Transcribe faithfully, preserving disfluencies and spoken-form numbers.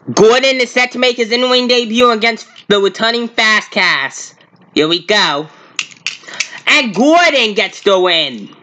Gordon is set to make his in-ring debut against the returning Fastcast. Here we go. And Gordon gets the win.